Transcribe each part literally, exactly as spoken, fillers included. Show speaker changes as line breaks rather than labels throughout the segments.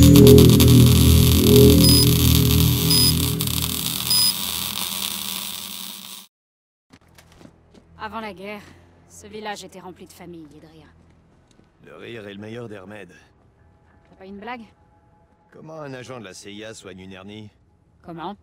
Avant la guerre, ce village était rempli de familles et de rire.
Le rire est le meilleur des remèdes.
T'as pas une blague?
Comment un agent de la C I A soigne une hernie?
Comment?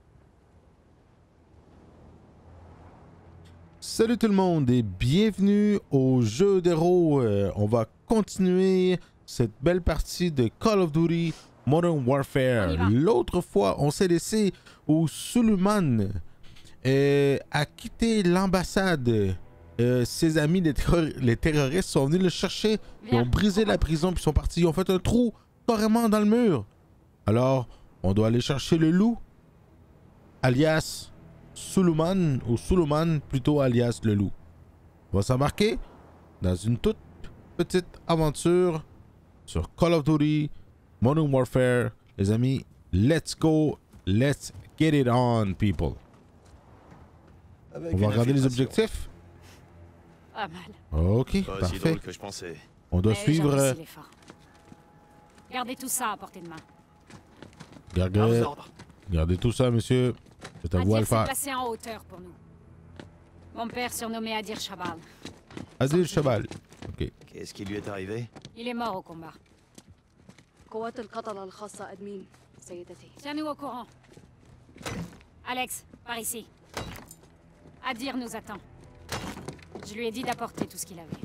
Salut tout le monde et bienvenue au jeu d'héros. Euh, on va continuer cette belle partie de Call of Duty Modern Warfare. L'autre fois, on s'est laissé où Suleiman euh, a quitté l'ambassade. Euh, ses amis, les, les terroristes, sont venus le chercher. Ils ont brisé la prison puis sont partis. Ils ont fait un trou carrément dans le mur. Alors, on doit aller chercher le loup, alias Suleiman, ou Suleiman plutôt alias le loup. On va s'embarquer dans une toute petite aventure sur Call of Duty Modern Warfare. Les amis, let's go, let's get it on, people.
Avec
on va regarder les
infiltration.
objectifs.
Pas mal.
Ok,
Pas aussi
parfait.
drôle que je pensais.
On doit
Mais
suivre.
j'apprécie
Euh,
l'effort. Gardez tout ça à portée de main.
gardez,
À vos ordres.
gardez tout ça, monsieur. C'est à vous à le
Adir s'est
faire.
placé en hauteur pour nous. Mon père surnommé Adir Shabal.
Adil Chabal. Ok.
Qu'est-ce qui lui est arrivé?
Il est mort au combat.
قوات القتلة الخاصة أدمين سيدتي.
Tiens-nous au courant. Alex, par ici. Adir nous attend. Je lui ai dit d'apporter tout ce qu'il avait.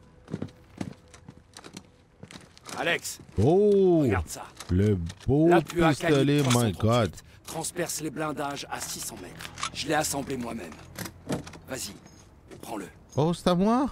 Alex,
Oh,
Regarde ça.
le beau
L'appui à
pistolet,
calibre
my God.
transperce les blindages à six cents mètres. Je l'ai assemblé moi-même. Vas-y, prends-le.
Oh, c'est à moi?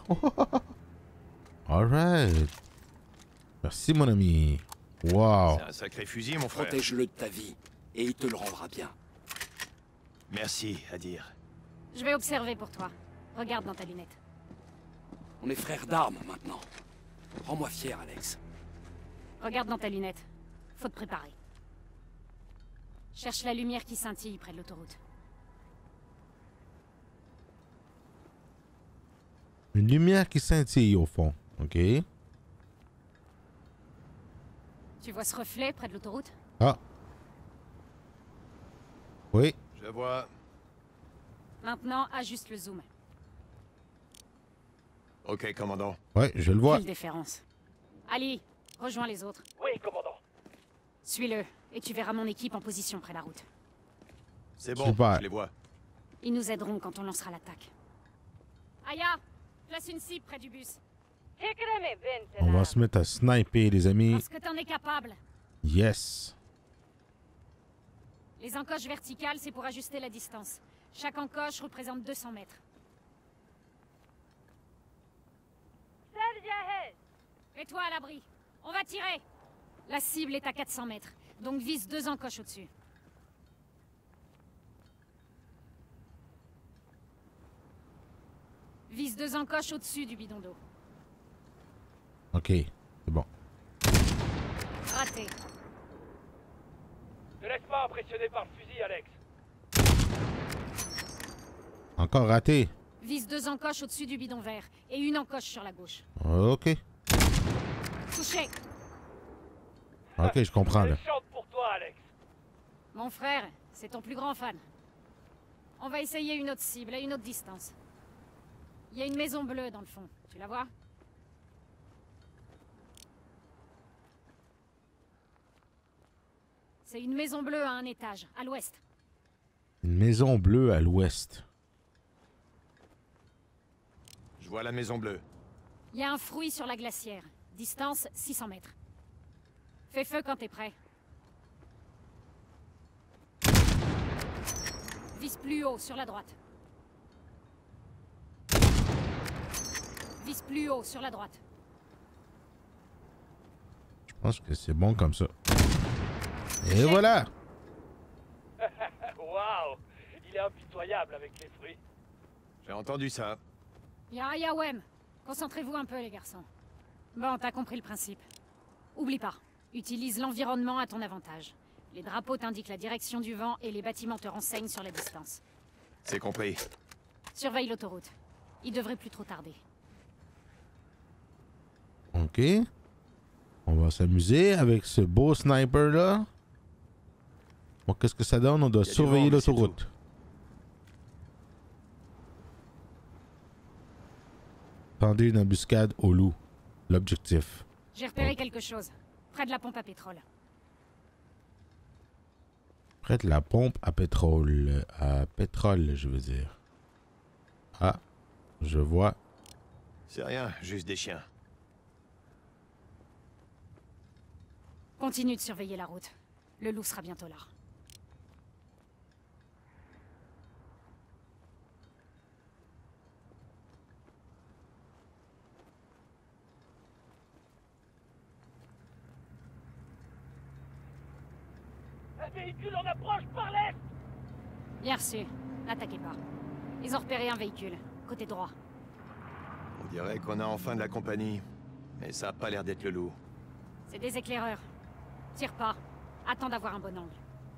Alright. Merci, mon ami. Wow.
c'est un sacré fusil, mon frère.
Protège-le de ta vie et il te le rendra bien.
Merci, Adir.
Je vais observer pour toi. Regarde dans ta lunette.
On est frères d'armes maintenant. Rends-moi fier, Alex.
Regarde dans ta lunette. Faut te préparer. Cherche la lumière qui scintille près de l'autoroute.
Une lumière qui scintille au fond. Ok.
Tu vois ce reflet près de l'autoroute?
Ah. Oui.
Je vois.
Maintenant, ajuste le zoom.
Ok, commandant.
Ouais, je le vois.
Quelle différence. Ali, rejoins les autres.
Oui, commandant.
Suis-le, et tu verras mon équipe en position près de la route.
C'est bon,
Super.
je les vois.
Ils nous aideront quand on lancera l'attaque. Aya, place une cible près du bus.
On va se mettre à sniper, les amis.
Parce que t'en es capable.
Yes.
Les encoches verticales, c'est pour ajuster la distance. Chaque encoche représente deux cents mètres. Mets-toi à l'abri. On va tirer. La cible est à quatre cents mètres, donc vise deux encoches au-dessus. Vise deux encoches au-dessus du bidon d'eau.
Ok, c'est bon.
Raté.
Ne laisse pas impressionner par le fusil, Alex.
Encore raté.
Vise deux encoches au-dessus du bidon vert et une encoche sur la gauche.
Ok.
Touché.
Ok, je comprends là.
Elle chante pour toi, Alex.
Mon frère, c'est ton plus grand fan. On va essayer une autre cible à une autre distance. Il y a une maison bleue dans le fond. Tu la vois? C'est une maison bleue à un étage, à l'ouest.
Une maison bleue à l'ouest.
Je vois la maison bleue.
Il y a un fruit sur la glacière. Distance six cents mètres. Fais feu quand t'es prêt. Vise plus haut, sur la droite. Vise plus haut, sur la droite.
Je pense que c'est bon comme ça. Et voilà.
Waouh, il est impitoyable avec les fruits.
J'ai entendu ça.
Ya Yawem, concentrez-vous un peu les garçons. Bon, t'as compris le principe. Oublie pas, utilise l'environnement à ton avantage. Les drapeaux t'indiquent la direction du vent et les bâtiments te renseignent sur la distance.
C'est compris.
Surveille l'autoroute. Il devrait plus trop tarder.
Ok. On va s'amuser avec ce beau sniper là. Bon, qu'est-ce que ça donne? On doit
Y a du
surveiller
vent, mais c'est
l'autoroute. Tendez une embuscade au loup. L'objectif.
J'ai repéré quelque chose. Près de la pompe à pétrole.
Près de la pompe à pétrole. À pétrole, je veux dire. Ah, je vois.
C'est rien, juste des chiens.
Continue de surveiller la route. Le loup sera bientôt là.
Un véhicule en approche par l'est!
Bien reçu. N'attaquez pas. Ils ont repéré un véhicule. Côté droit.
On dirait qu'on a enfin de la compagnie. Mais ça a pas l'air d'être le loup.
C'est des éclaireurs. Tire pas. Attends d'avoir un bon angle.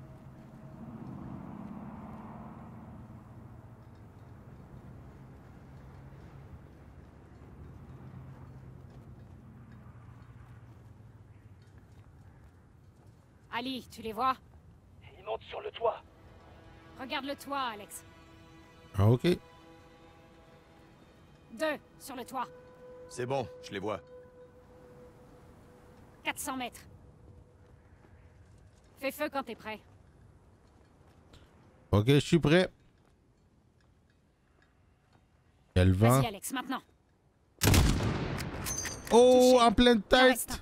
Ali, tu les vois?
Il monte sur le toit.
Regarde le toit, Alex.
Ah, ok.
Deux, sur le toit.
C'est bon, je les vois.
quatre cents mètres. Fais feu quand t'es prêt.
Ok, je suis prêt. Il y a le vent.
Vas-y, Alex, maintenant.
Oh,
Touché.
en pleine
Il en reste
tête.
un.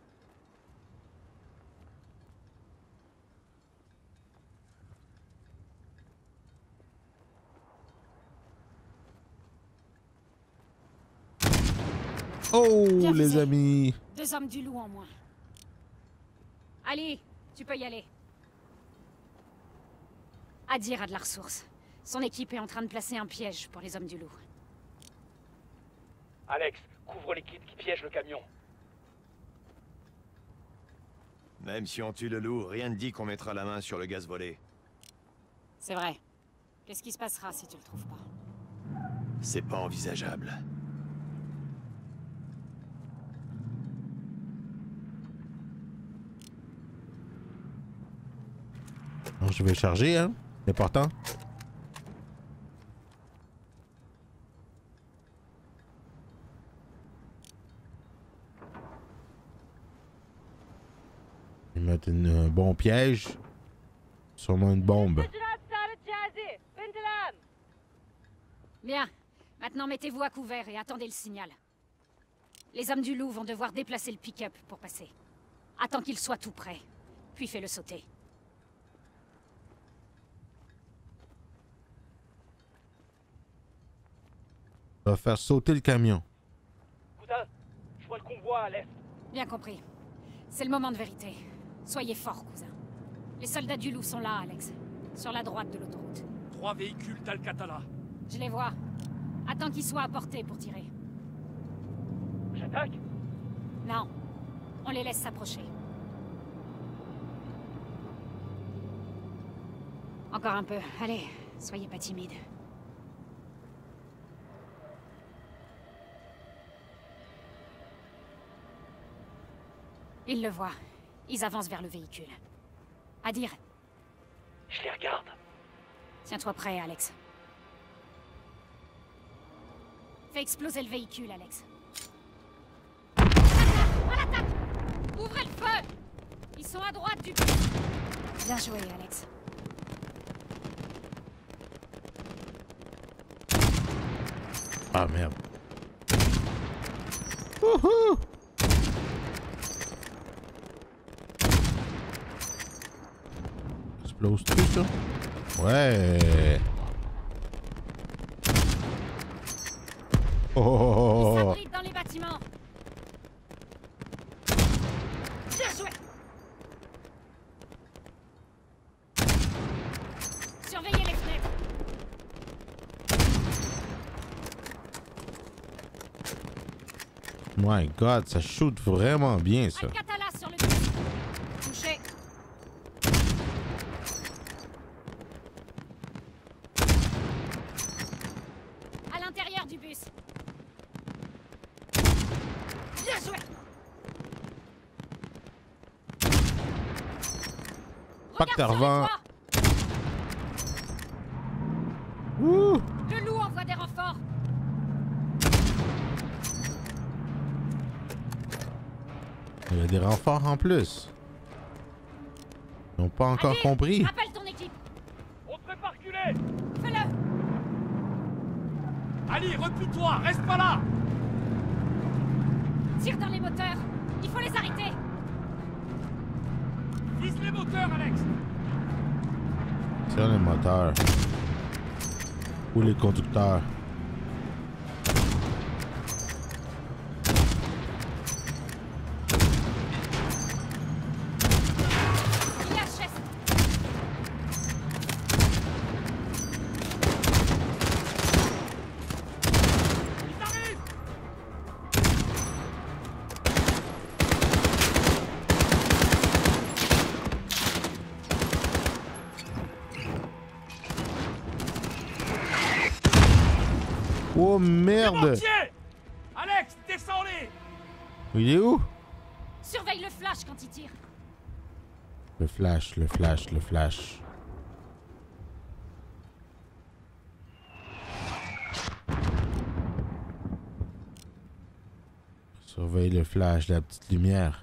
Oh,
Bien
les
visé.
amis.
Deux hommes du loup en moins. Ali, tu peux y aller. Adir a de la ressource. Son équipe est en train de placer un piège pour les hommes du loup.
Alex, couvre l'équipe qui piège le camion.
Même si on tue le loup, rien ne dit qu'on mettra la main sur le gaz volé.
C'est vrai. Qu'est-ce qui se passera si tu le trouves pas?
C'est pas envisageable.
Alors, je vais charger, hein. C'est important. Ils mettent une- un bon piège. Sûrement une bombe.
Bien. Maintenant, mettez-vous à couvert et attendez le signal. Les hommes du loup vont devoir déplacer le pick-up pour passer. Attends qu'il soit tout prêt. Puis fais-le sauter.
Ça va faire sauter le camion.
Cousin, je vois le convoi à l'est.
Bien compris. C'est le moment de vérité. Soyez forts, cousin. Les soldats du loup sont là, Alex. Sur la droite de l'autoroute.
Trois véhicules d'Alcatala.
Je les vois. Attends qu'ils soient à portée pour tirer.
J'attaque?
Non. On les laisse s'approcher. Encore un peu. Allez, soyez pas timides. Ils le voient. Ils avancent vers le véhicule. Adir,
Je les regarde.
tiens-toi prêt, Alex. Fais exploser le véhicule, Alex. À l'attaque! Ouvrez le feu! Ils sont à droite du... Bien joué, Alex.
Ah merde. Wouhou! Explose tout ça? Ouais. Oh, oh,
Ils
oh, oh.
s'abritent dans les bâtiments. Bien joué! Surveillez les fenêtres.
My God, ça shoot vraiment bien ça.
Alcatala sur le dessus. Touché. À l'intérieur du bus. Bien joué!
pas que t'as revends.
Regarde sur les toits.
Ouh!
Le loup envoie des renforts.
Il y a des renforts en plus. Ils n'ont pas encore
Allez,
compris.
Appelle ton équipe.
On te fait pas reculer.
Fais-le.
Ali, replie-toi, reste pas là.
Tire dans les moteurs. Il faut les arrêter.
Vise les moteurs, Alex.
Sur les moteurs. Ou les conducteurs.
Il y a Chess.
Ils arrivent.
Oh merde!
Mortier. Alex, descends-les.
Il est où?
Surveille le flash quand il tire.
Le flash, le flash, le flash. Surveille le flash, la petite lumière.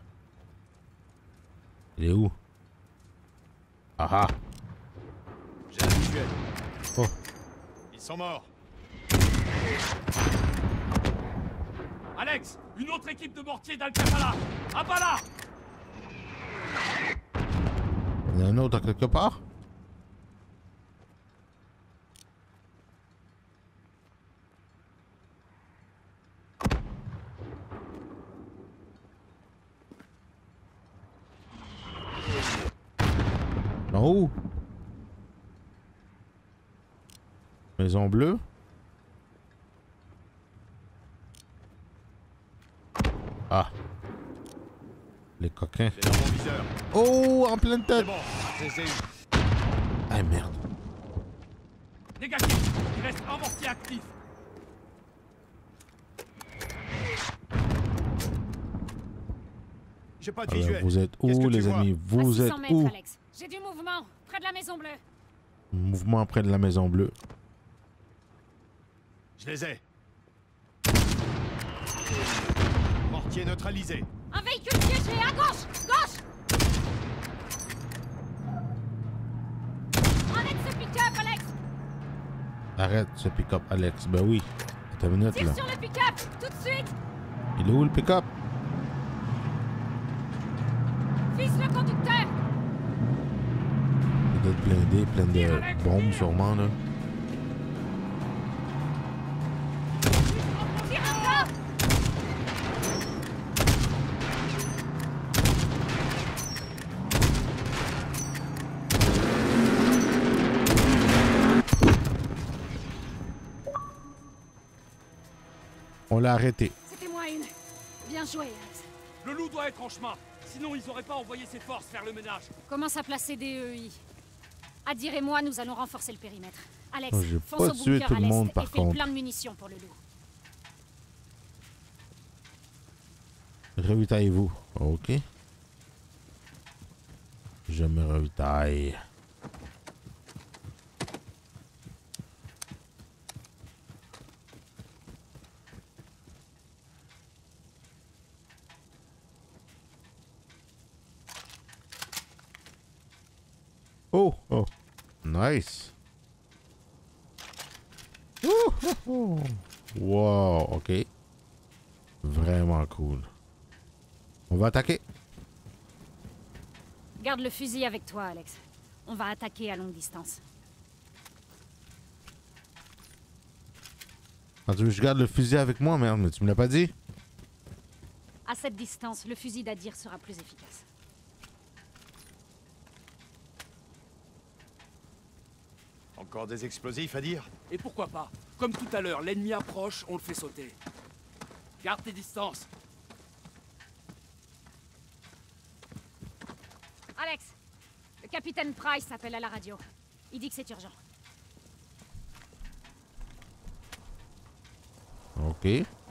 Il est où? Ah ah!
J'ai un visuel.
Oh!
Ils sont morts.
Alex, une autre équipe de mortiers d'Al-Kafala. À bas là.
Il y en a un autre à quelque part? Oh! Maison bleue? Ah! Les coquins.
J'ai dans mon viseur.
Oh! En pleine
C'est
tête!
bon. Je les ai eus.
Ah merde!
Négatif. Il reste un mortier actif.
J'ai pas de
Alors,
visuel.
vous êtes
Qu'est-ce
où
que tu
les
vois?
amis?
À
Vous
six
êtes
cents mètres,
où?
Alex. J'ai du mouvement. Près de la maison bleue.
Mouvement près de la maison bleue.
Je les ai. Mortier neutralisé.
Un véhicule piégé à gauche. Gauche. Arrête ce pick-up, Alex.
Arrête ce pick-up, Alex. Ben oui. Attends une minute
Tire
là.
sur le pick-up. Tout de suite.
Il est où le pick-up?
Vise le conducteur.
Il doit être blindé, plein de bombes sûrement là.
Tire encore.
On l'a arrêté.
C'était moi une. Bien joué, Alex.
Le loup doit être en chemin. Sinon, ils auraient pas envoyé ses forces faire le ménage.
Commence à placer des E I. Adir et moi, nous allons renforcer le périmètre. Alex,
Oh, j'ai
fonce
pas
au
tué
bunker
tout
à
le monde,
l'est
par
et fais
contre.
plein de munitions pour le loup.
Ravitaillez-vous. Ok. Je me ravitaille. Oh, oh. Nice. Ouh, ouh, ouh. Wow, ok. Vraiment cool. On va attaquer.
Garde le fusil avec toi, Alex. On va attaquer à longue distance.
Ah, tu veux que je garde le fusil avec moi, merde, mais tu me l'as pas dit?
À cette distance, le fusil d'Adir sera plus efficace.
Encore des explosifs à dire?
Et pourquoi pas? Comme tout à l'heure, l'ennemi approche, on le fait sauter. Garde tes distances.
Alex, le capitaine Price appelle à la radio. Il dit que c'est urgent.
Ok.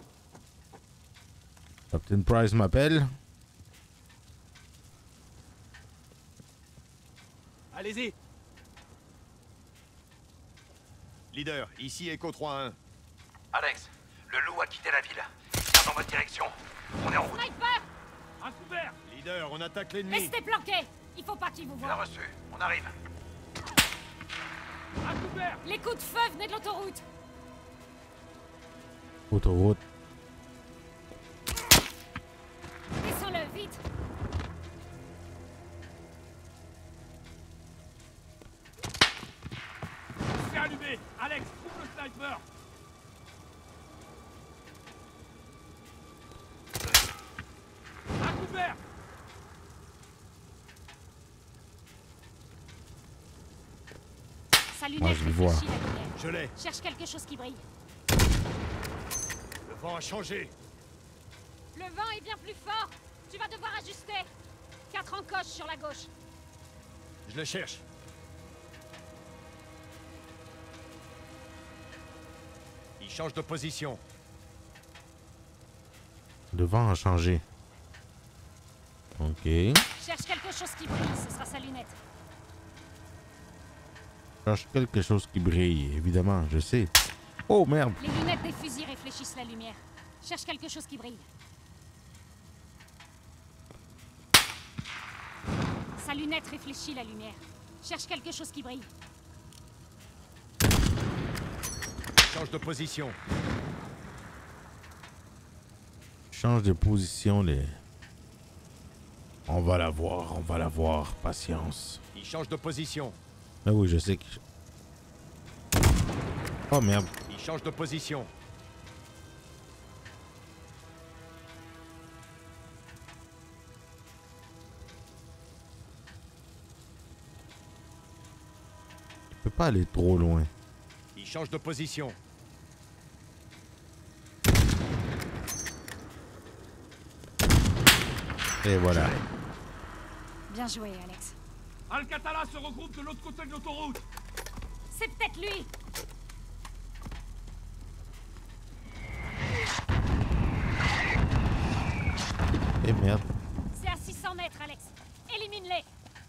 Captain Price m'appelle.
Allez-y.
Leader, ici Echo trois un.
Alex, le loup a quitté la ville. Il vient dans votre direction. On est en route.
Sniper!
Un couvert.
Leader, on attaque l'ennemi.
Restez planqués! Il faut pas qu'ils vous
Bien
voient.
reçu. On arrive.
Un couvert.
Les coups de feu venaient de l'autoroute.
Autoroute.
Descends-le, vite!
C'est allumé. Alex, trouve le sniper. Un couvert.
Sa
Ah,
lunette
je le vois.
réfléchit la lumière.
Je l'ai.
Cherche quelque chose qui brille.
Le vent a changé.
Le vent est bien plus fort. Tu vas devoir ajuster. Quatre encoches sur la gauche.
Je le cherche. Il change de position.
Le vent a changé. Ok.
Cherche quelque chose qui brille, ce sera sa lunette.
Cherche quelque chose qui brille, évidemment, je sais. Oh merde!
Les lunettes des fusils réfléchissent la lumière. Cherche quelque chose qui brille. Sa lunette réfléchit la lumière. Cherche quelque chose qui brille.
Change de position.
Change de position, les. On va la voir, on va la voir. Patience.
Il change de position.
Ah oui, je sais que. Oh merde.
Il change de position.
Je peux pas aller trop loin.
Il change de position.
Et voilà.
Bien joué, Alex.
Alcatala se regroupe de l'autre côté de l'autoroute.
C'est peut-être lui.
Et merde.
C'est à six cents mètres, Alex. Élimine-les.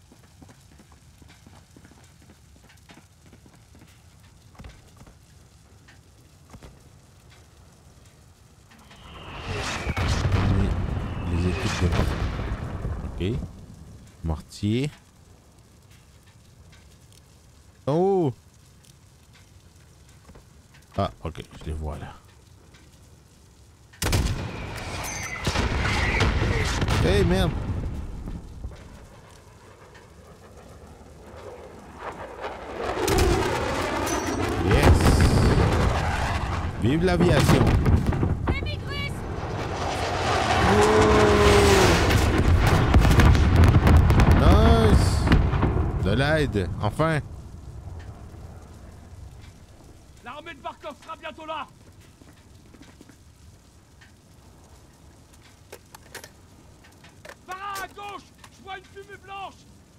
Les, les équipes de. Ok. Mortier. Oh! Ah, ok, je les vois là. Hey, merde! Yes! Vive l'aviation!
Émigrus!
Nice! De l'aide, enfin!
L'armée de Barkov sera bientôt là. Par à gauche, je vois une fumée blanche.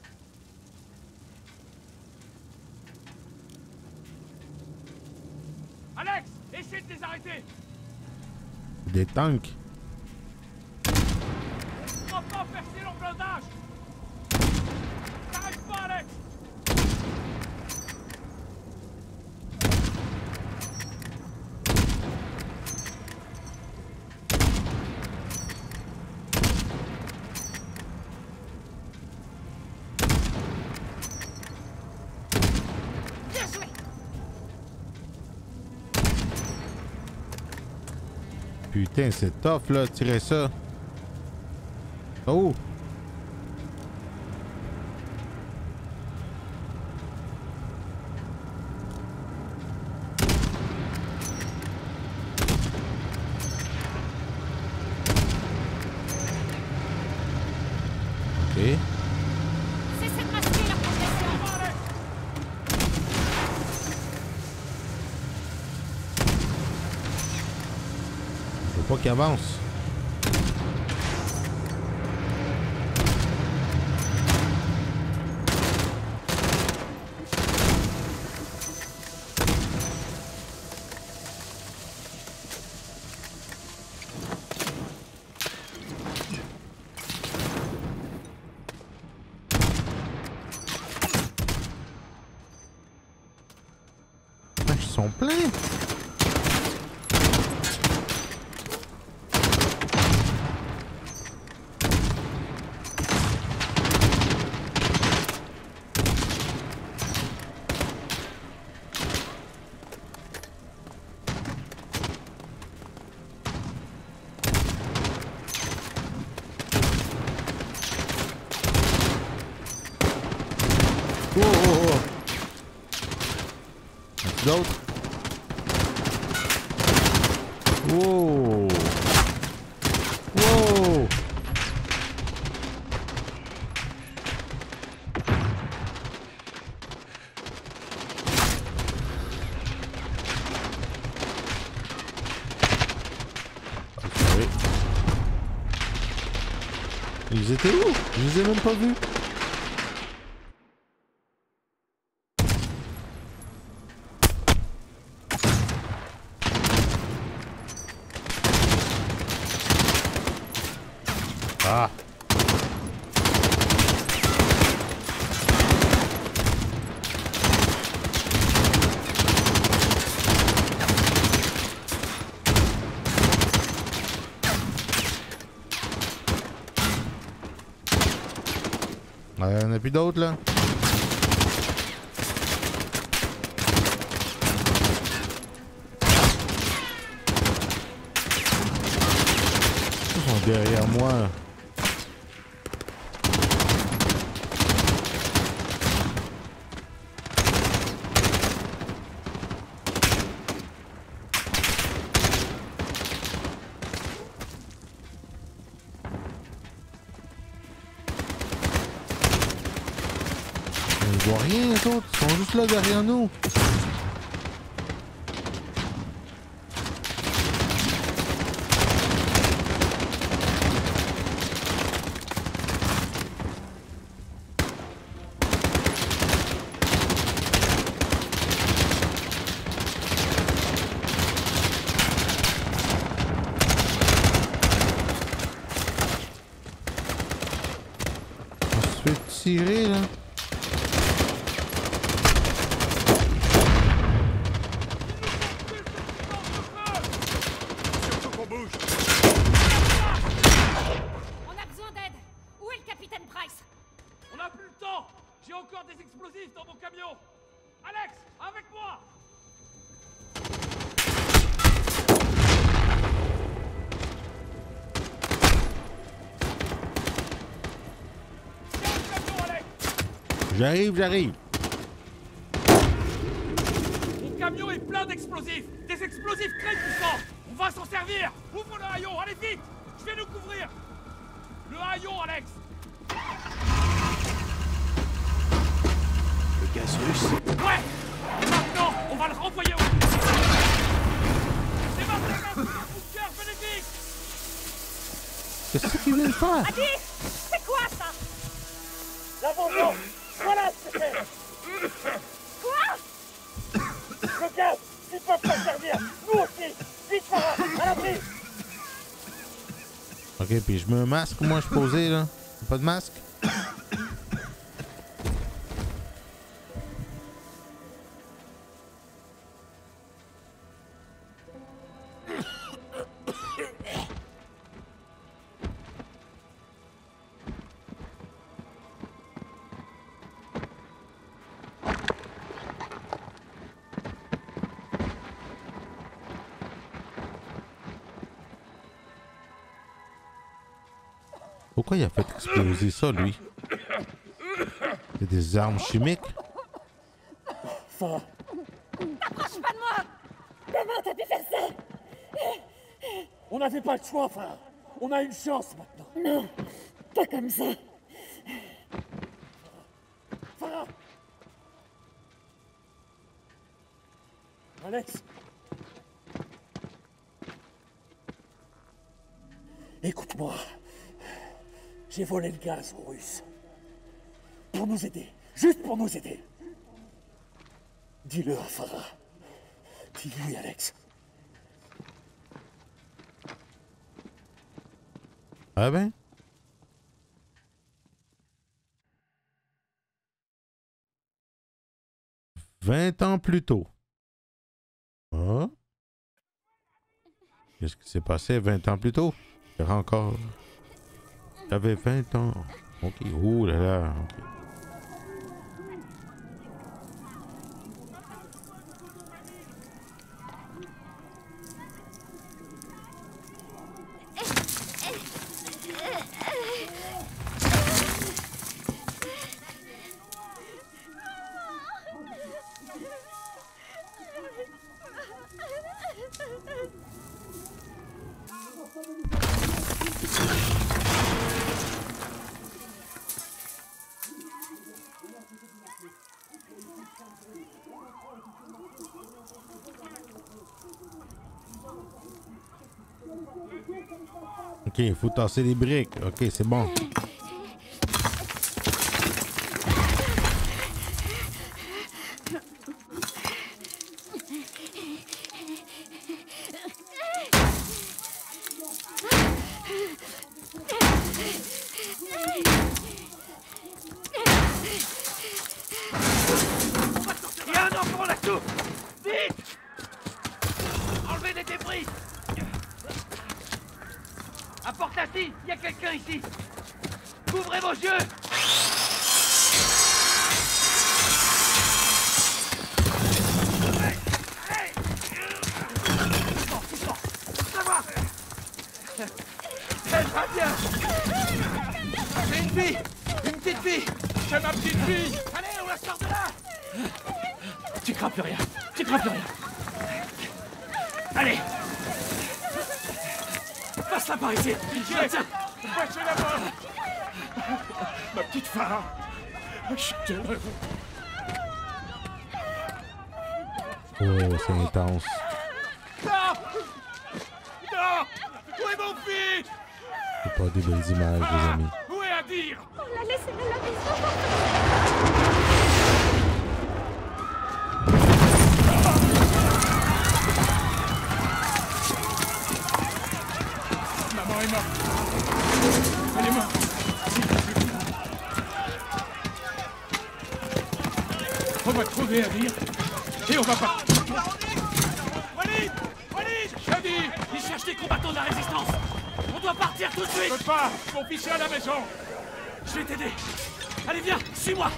Alex, essaie de les arrêter.
Des tanks!
On va pas percer leur blindage. T'arrêtes pas, Alex.
Bien joué!
Putain, c'est tough là, tirer ça! Oh! Ok.
Cessez de masquer leur progression.
Faut pas qu'il avance. sont pleins. Oh, oh, oh. D'autres. Wow. Wow. Oui. Ils étaient où? Je les ai même pas vus. Ah. Il n'y en a plus d'autres là. Ils sont derrière moi. Ils voient rien, les autres. Ils sont juste là derrière nous. On se fait tirer, là.
On a besoin d'aide. Où est le capitaine Price?
On n'a plus le temps. J'ai encore des explosifs dans mon camion. Alex, avec moi. Tiens le camion, Alex.
J'arrive, j'arrive.
Mon camion est plein d'explosifs. Des explosifs très puissants. On va s'en servir. Ouvre le haillon, allez vite. Je vais nous couvrir. Le haillon, Alex.
Le gaz russe.
Ouais. Maintenant, on va le renvoyer au... C'est maintenant un bunker bénéfique.
Qu'est-ce qu'ils veulent faire?
Adi, c'est quoi ça?
La vengeance. Voilà ce que c'est.
Quoi?
Le gaz. Ils peuvent pas servir. Nous aussi. Vite, Farah, à l'abri.
Ok, puis je mets un masque, moi, je suis posé, là. Pas de masque? Pourquoi il a fait exploser ça, lui? C'est des armes chimiques?
Farah.
T'approches pas de moi! Comment t'as pu faire ça?
On n'avait pas le choix, Farah. On a une chance maintenant.
Non, pas comme ça.
Farah. Alex. Écoute-moi. J'ai volé le gaz aux Russes. Pour nous aider. Juste pour nous aider. Dis-le à Farah. Dis-lui, Alex.
Ah ben? vingt ans plus tôt. Hein? Qu'est-ce qui s'est passé vingt ans plus tôt? J'avais encore... J'avais vingt ans. Ok, oh là là, ok. Ok, il faut tasser les briques. Ok, c'est bon.
Il y a un enfant là-dessous! Vite! Enlevez les débris! Apporte la scie! Il y a quelqu'un ici! Couvrez vos yeux! Elle va bien! C'est une fille! Une petite fille!
C'est ma petite fille!
Allez, on la sort de là!
Tu crains plus rien! Tu crains plus rien!
Allez! Passe-la par ici!
Pitié!
Tiens!
Lâchez la main! Ma petite femme! Je suis heureux!
Oh, c'est intense.
Non! Non! Où est mon fils?
C'est pas des belles images, les amis.
Où est Adir?
On l'a laissé à la maison.
Maman est morte! Elle est morte! On va trouver Adir et on va partir!
Walid! Walid!
Shadi!
Ils cherchent des combattants de la résistance! On doit partir tout de
Je
suite!
peux pas! Mon fils est à la maison!
Je vais t'aider! Allez, viens! Suis-moi!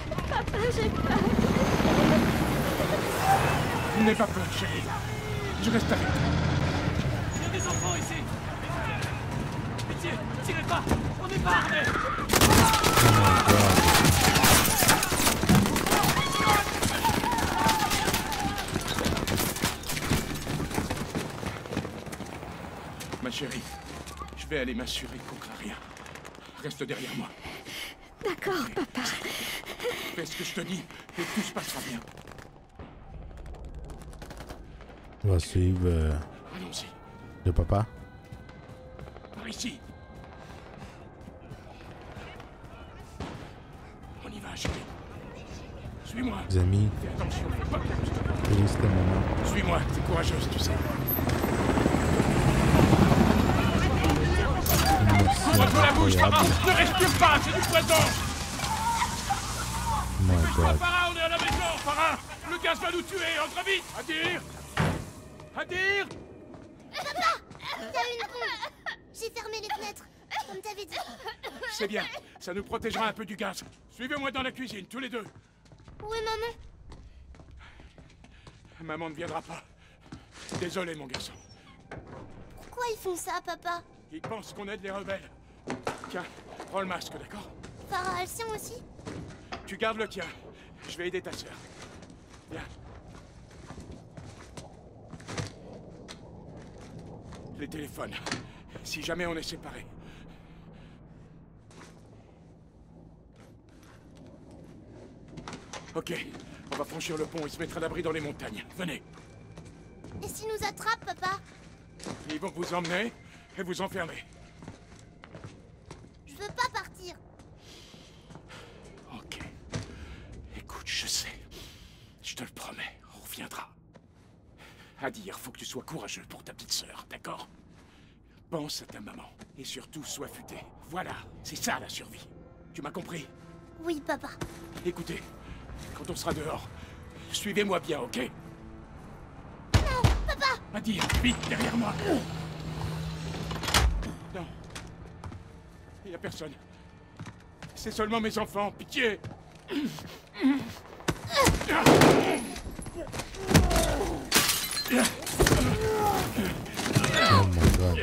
N'aie pas peur, chérie. Je reste avec toi.
Il y a des enfants ici! Pitié! Tirez pas! On n'est pas armés!
Ma chérie, je vais aller m'assurer qu'on craint rien. Reste derrière moi.
D'accord, papa.
Fais ce que je te dis et tout se passera bien.
On va suivre euh,
Allons-y.
le papa.
Par ici. On y va, chérie. Suis-moi.
Les amis,
Fais attention, fais pas de
triste moment.
Suis-moi, t'es courageuse, tu sais. Ouvre la bouche, Farah! Ne respire pas, c'est du poison!
My
Bouge-toi,
God.
Farah, on est à la maison! Farah! Le gaz va nous tuer, entre vite! Adir! Adir!
Papa! Il y a une bombe! J'ai fermé les fenêtres, comme t'avais dit.
C'est bien, ça nous protégera un peu du gaz. Suivez-moi dans la cuisine, tous les deux.
Où est maman?
Maman ne viendra pas. Désolé, mon garçon.
Pourquoi ils font ça, papa?
Ils pensent qu'on aide les rebelles. Tiens, prends le masque, d'accord?
Farah a le sien aussi?
Tu gardes le tien. Je vais aider ta sœur. Viens. Les téléphones. Si jamais on est séparés. Ok, on va franchir le pont et se mettre à l'abri dans les montagnes. Venez.
Et s'ils nous attrapent, papa?
Ils vont vous emmener et vous enfermer.
Je veux pas partir.
Ok. Écoute, je sais. Je te le promets, on reviendra. Adir, faut que tu sois courageux pour ta petite sœur, d'accord? Pense à ta maman. Et surtout, sois futé. Voilà, c'est ça la survie. Tu m'as compris?
Oui, papa.
Écoutez, quand on sera dehors, suivez-moi bien, ok?
Non, Papa!
Adir, vite, derrière moi. Non. Il n'y a personne. C'est seulement mes enfants, pitié.
Oh my god.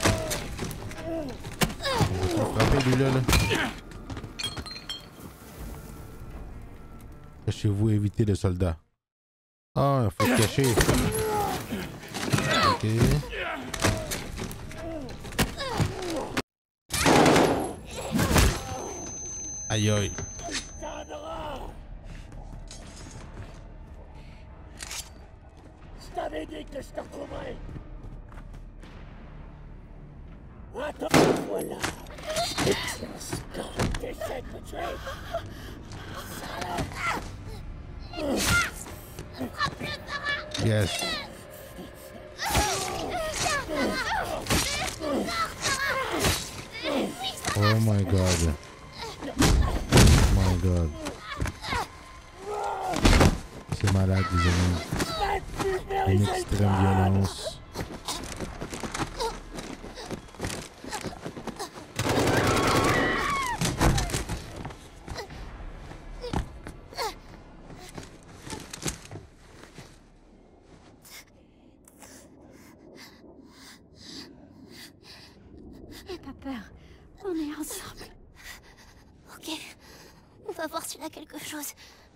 On va te frapper lui là, là. Cachez-vous, évitez les soldats. Ah, il faut se cacher. Ok. Aïe aïe.
Je t'avais dit que je te retrouverais. Attends, voilà. Et tiens, Scott, t'essaies de me tuer.
Yes. Oh my god. Oh my god. C'est malade, les amis. Une extrême violence.
N'aie pas peur. On est ensemble. Ok. On va voir s'il a quelque chose.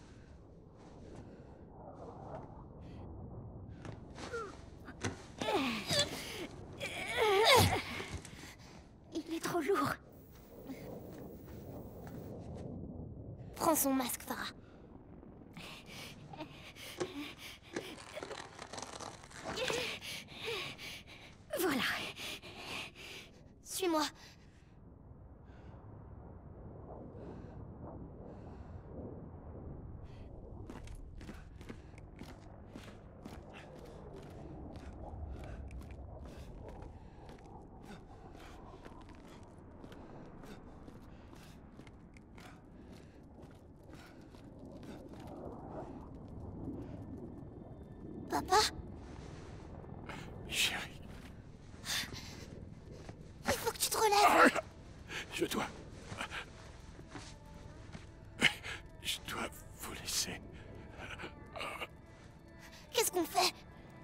Il est trop lourd. Prends son masque, Farah. Voilà. Suis-moi. Papa?
Chérie.
Il faut que tu te relèves.
Je dois... Je dois vous laisser.
Qu'est-ce qu'on fait?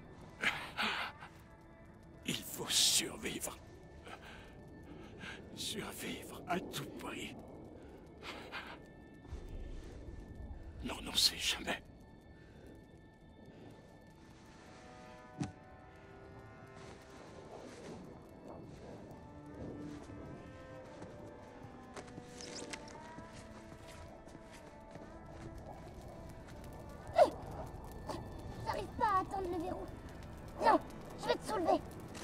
Il faut survivre. Survivre à tout prix. Non, non, c'est jamais.
J'arrive pas à atteindre le verrou. Viens, je vais te soulever.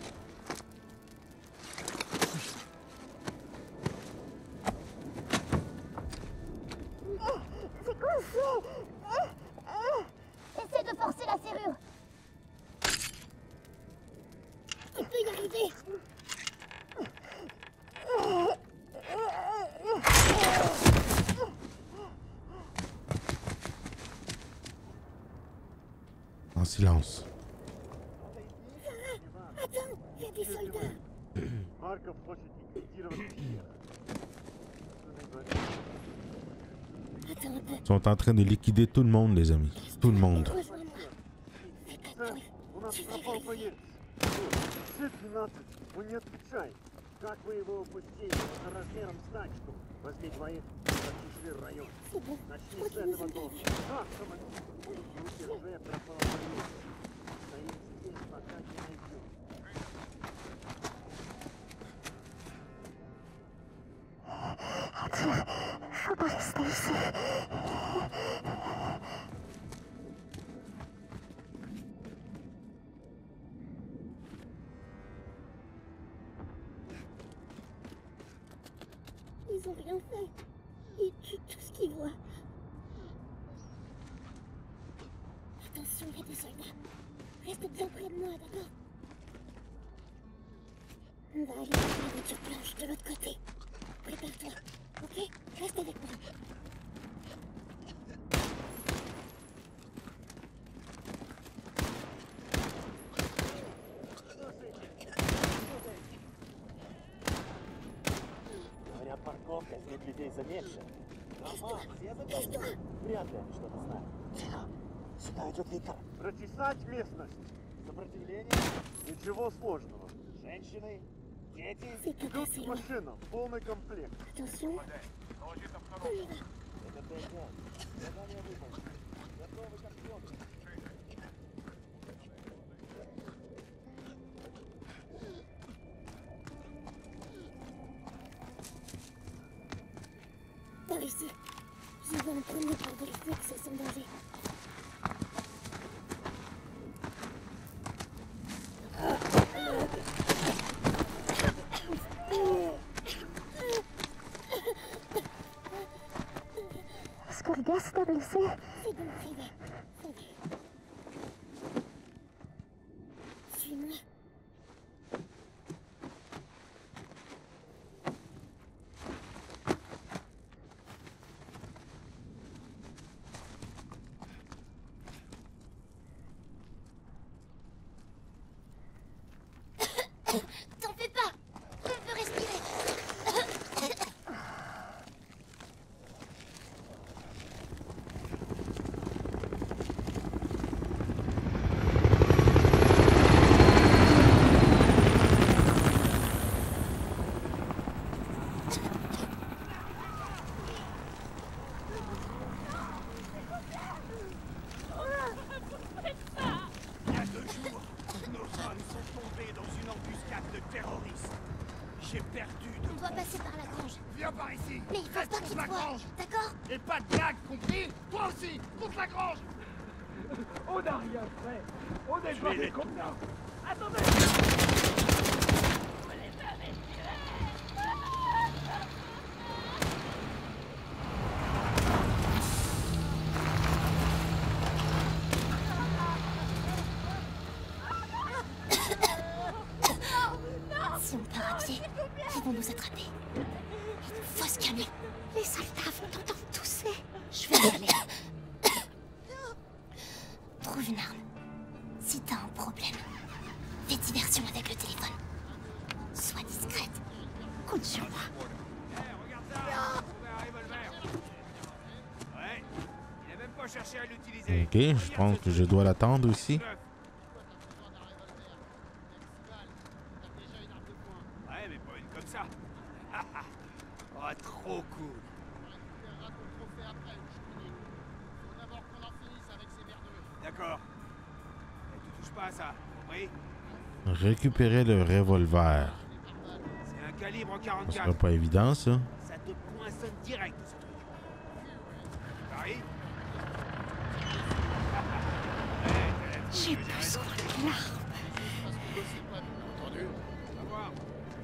C'est coincé. Essaie de forcer la serrure. Tu peux y arriver.
En silence.
Attends, il y a des soldats. Attends un peu.
Ils sont en train de liquider tout le monde, les amis. Tout le monde.
Rejoins-moi. Fais pas de bruit. Tu vas y arriver.
Он не отвечает. Как вы его упустили? Это размером с тачку. Возьми двоих, прочешли район. Начни с этого дома. Как командир? Руки уже пропала война. Стоим здесь, пока не найдем.
Faut pas rester ici. Ils ont rien fait. Ils tuent tout ce qu'ils voient. Attention, il y a des soldats. Reste bien près de moi, d'accord? On va aller dans la voiture blanche de l'autre côté. Prépare-toi, ok? Reste avec moi.
меньше. Ага, все задачи. Вряд ли они что-то знают. Тихо. Сюда идет Виктор. Прочесать местность. Сопротивление? Ничего сложного. Женщины, дети, идут к машинам. Полный комплект.
Attention. On y va.
Это Т пять. Задание выполнено. Готовы как съемки.
Par ici. Je vais en premier pour vérifier que c'est sans danger. Est-ce que le gaz t'a blessé? C'est bon, j'y vais. Ça va. Suis-moi.
T'en fais pas! On peut respirer!
Il y a deux jours, nos hommes sont tombés dans une embuscade de terroristes. J'ai perdu de...
On doit passer par la grange.
Viens par ici.
Mais il faut
Reste
pas
contre
qu'il
la
te voie.
grange.
D'accord?
Et pas de blague, compris? Toi aussi, contre la grange.
On n'a rien fait. On est pas des copains. Attendez.
Si on part à pied, ils vont nous attraper. Il faut se calmer. Les soldats vont t'entendre tousser. Je vais y aller. Trouve une arme. Si t'as un problème, fais diversion avec le téléphone. Sois discrète. Compte sur moi.
Regarde ça. Trouvé un revolver. Ouais. Il a même pas cherché à l'utiliser.
Ok, je pense que je dois l'attendre aussi.
Ouais, mais pas une comme ça. Oh, trop cool. D'accord. Et tu touches pas à ça, oui?
Récupérer le revolver.
C'est un calibre
Ça
quarante-quatre.
sera pas évident, ça.
Ça te poinçonne direct, ce truc. Paris?
J'ai besoin de l'arme.
Entendu? On va voir.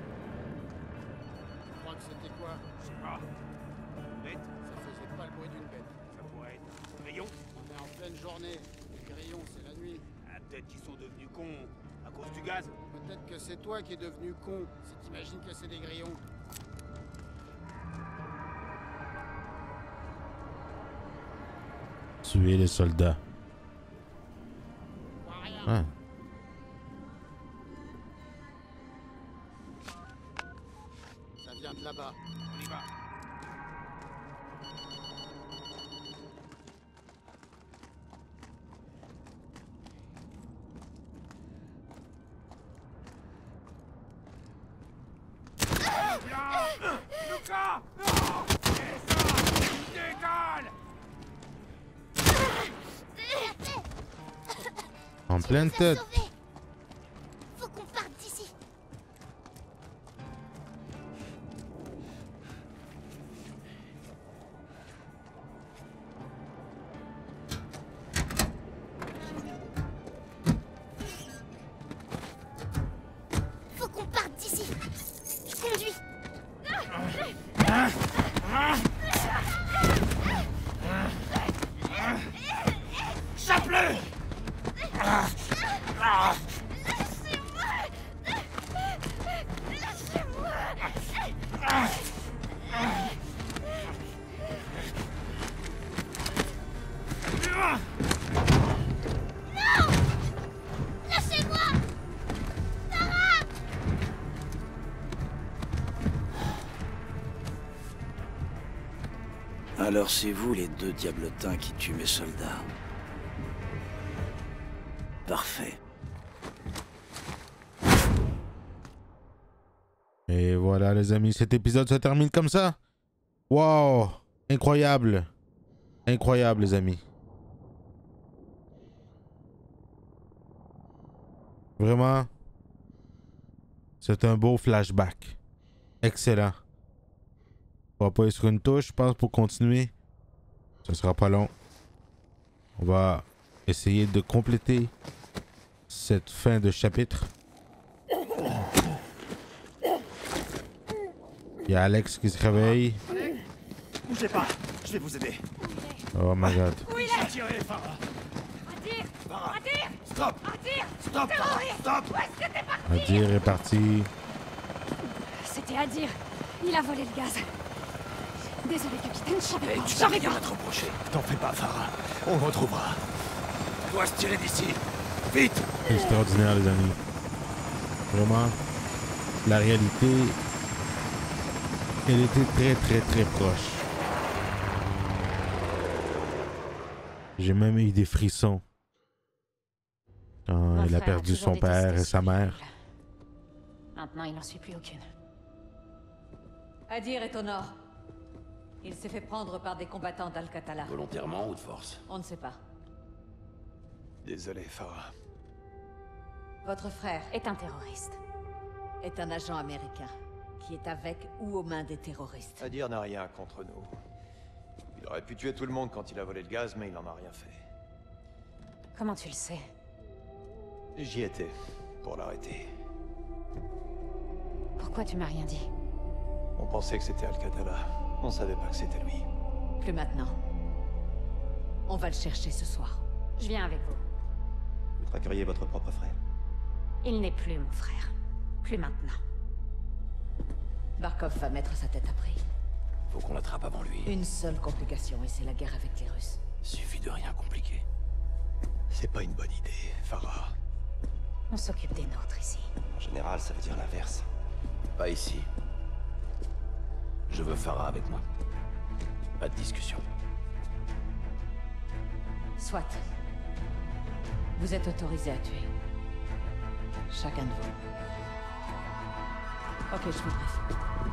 Je crois que c'était quoi?
Je sais pas. Bête?
Ça faisait pas le bruit d'une bête.
Ça pourrait être. Rayon?
On est en pleine journée. Les grillons, c'est la nuit.
Ah, peut-être qu'ils sont devenus cons à cause du gaz.
Peut-être que c'est toi qui es devenu con si t'imagines que c'est des grillons.
Tuer les soldats. Ah.
Ça vient de là-bas.
On y va. Lucas! Non! Descends! Décolle!
En pleine tête.
Faut qu'on parte d'ici. Faut qu'on parte d'ici. Je conduis.
Chape-le!
Lâchez-moi! Sarah!
Alors c'est vous les deux diablotins qui tuent mes soldats. Parfait.
Et voilà les amis, cet épisode se termine comme ça. Wow, incroyable. Incroyable les amis. Vraiment, c'est un beau flashback. Excellent. On va appuyer sur une touche, je pense, pour continuer. Ce sera pas long. On va essayer de compléter cette fin de chapitre. Il y a Alex qui se réveille.
Bougez pas, je vais vous aider.
Oh my god.
Où il est?
Tirez, Farah.
Adir!
Farah.
Adir!
Stop.
Adir!
Stop, Farah, stop.
Où est-ce que t'es parti?
Adir est parti.
C'était Adir. Il a volé le gaz. Désolé, capitaine, je savais
Et
pas.
tu
Je
n'as
savais
rien
pas.
à te reprocher.
T'en fais pas, Farah. On le retrouvera.
On doit se tirer d'ici. Vite.
Extraordinaire les amis. Vraiment, la réalité, elle était très très très proche. J'ai même eu des frissons quand
Mon
il a
frère
perdu
toujours
son père
détesté
et sa
ce
mère.
véhicule. Maintenant, il n'en suit plus aucune.
Adir est au nord. Il s'est fait prendre par des combattants d'Al-Qatala.
Volontairement ou de force?
On ne sait pas.
Désolé, Farah.
Votre frère
Est un terroriste.
est un agent américain qui est avec ou aux mains des terroristes.
Adir n'a rien contre nous. Il aurait pu tuer tout le monde quand il a volé le gaz, mais il n'en a rien fait.
Comment tu le sais?
J'y étais, pour l'arrêter.
Pourquoi tu m'as rien dit?
On pensait que c'était Al-Qatala. On savait pas que c'était lui.
Plus maintenant. On va le chercher ce soir.
Je viens avec vous.
Vous traqueriez votre propre frère?
Il n'est plus mon frère. Plus maintenant.
Barkov va mettre sa tête à prix.
Faut qu'on l'attrape avant lui.
Une seule complication, et c'est la guerre avec les Russes.
Suffit de rien compliquer.
C'est pas une bonne idée, Farah.
On s'occupe des nôtres ici.
En général, ça veut dire l'inverse. Pas ici. Je veux Farah avec moi. Pas de discussion.
Soit. Vous êtes autorisé à tuer. Chacun de vous. Ok, je vous briefe.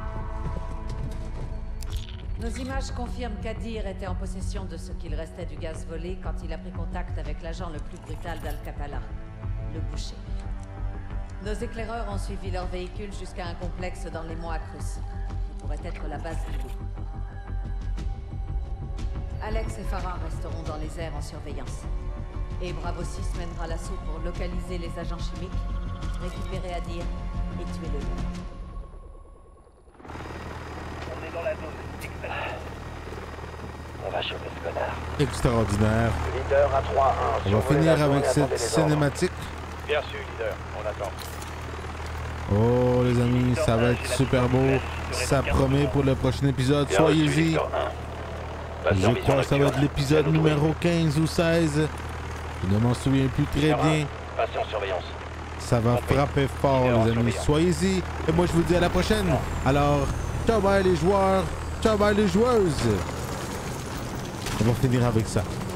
Nos images confirment qu'Adir était en possession de ce qu'il restait du gaz volé quand il a pris contact avec l'agent le plus brutal d'Al-Qatala, le boucher. Nos éclaireurs ont suivi leur véhicule jusqu'à un complexe dans les monts Akrus, qui pourrait être la base du loup. Alex et Farah resteront dans les airs en surveillance. Et Bravo six mènera l'assaut pour localiser les agents chimiques, récupérer Adir et tuer le loup.
On est dans la zone.
On va choper ce connard.
Extraordinaire.
Leader à trois un.
On va finir avec cette cinématique.
Bien sûr, leader. On attend.
Oh les amis, ça va être super beau. Ça promet pour le prochain épisode. Soyez-y. Je crois que ça va être l'épisode numéro quinze ou seize. Je ne m'en souviens plus très bien.
Passez en surveillance.
Ça va frapper fort les amis. Soyez-y. Et moi je vous dis à la prochaine. Alors, ciao bye les joueurs. Ciao bye les joueuses. On va finir avec ça.